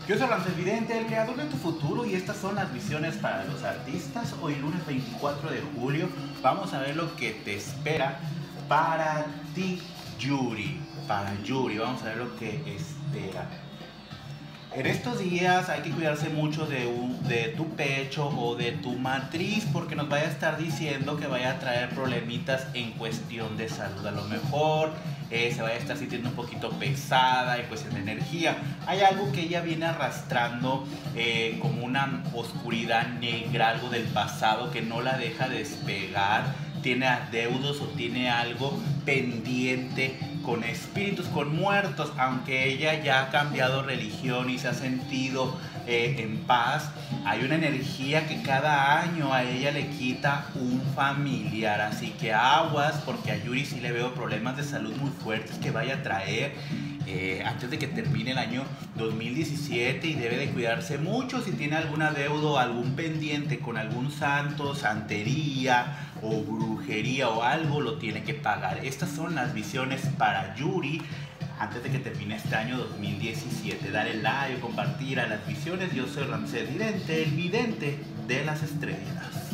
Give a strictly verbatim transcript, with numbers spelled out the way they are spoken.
Yo soy Ramsés Vidente, el creador de tu futuro, y estas son las visiones para los artistas. Hoy lunes veinticuatro de julio vamos a ver lo que te espera para ti, Yuri. Para Yuri, vamos a ver lo que espera. En estos días hay que cuidarse mucho de, un, de tu pecho o de tu matriz, porque nos vaya a estar diciendo que vaya a traer problemitas en cuestión de salud. A lo mejor eh, se vaya a estar sintiendo un poquito pesada en cuestión de energía. Hay algo que ella viene arrastrando eh, como una oscuridad negra, algo del pasado que no la deja despegar. Tiene adeudos o tiene algo pendiente con espíritus, con muertos, aunque ella ya ha cambiado religión y se ha sentido eh, en paz. Hay una energía que cada año a ella le quita un familiar, así que aguas, porque a Yuri sí le veo problemas de salud muy fuertes que vaya a traer eh, antes de que termine el año dos mil diecisiete, y debe de cuidarse mucho si tiene algún adeudo, algún pendiente con algún santo, santería o brujería o algo, lo tiene que pagar. Estas son las visiones para Yuri antes de que termine este año dos mil diecisiete. Dale like, compartir a las visiones. Yo soy Ramsés Vidente, el vidente de las estrellas.